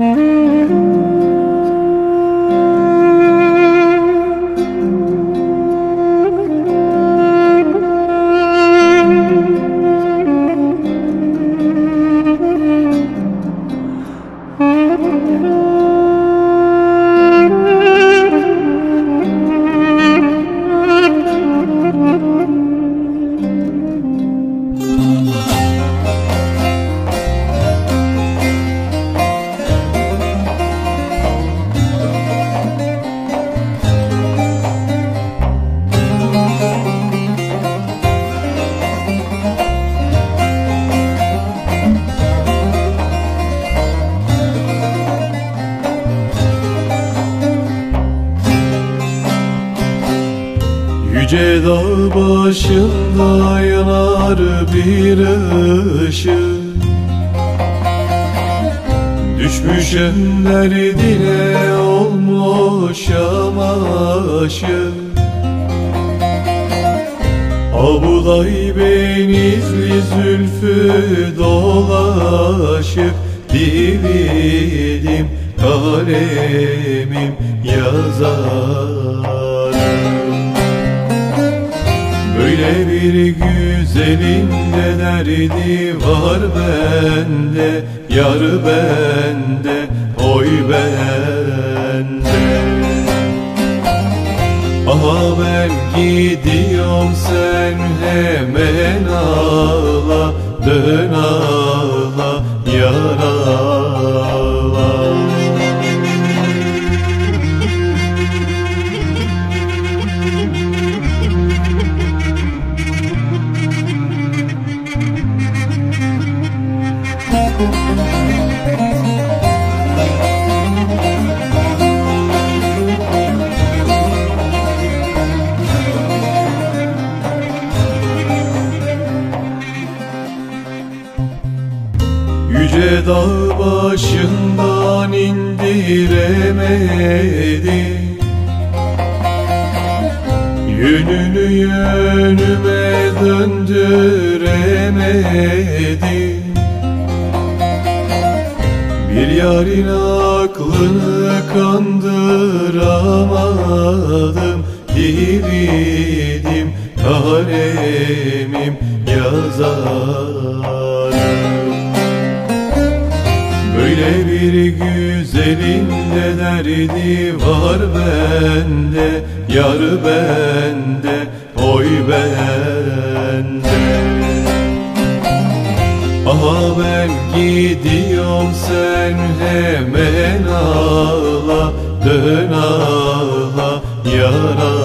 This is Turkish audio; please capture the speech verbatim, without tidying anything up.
Yüce dağ başında yanar bir ışık, düşmüşüm derdine olmuşam aşık. Abuday benizli zülfü dolaşık, dividim kalemim yazar. Böyle bir güzelin de derdi var bende, yar bende, oy bende. Ama ben gidiyorum, sen hemen ağla, dön ağla, yar ağla. Yüce dağ başından indiremedim, yönünü yönüme döndüremedim. Bir yarın aklını kandıramadım, dividim kalemim yazar. Böyle bir güzelin de derdi var bende, yar bende, oy bende. Aha ben gidiyorum, sen hemen ağla, dön ağla, yar ağla.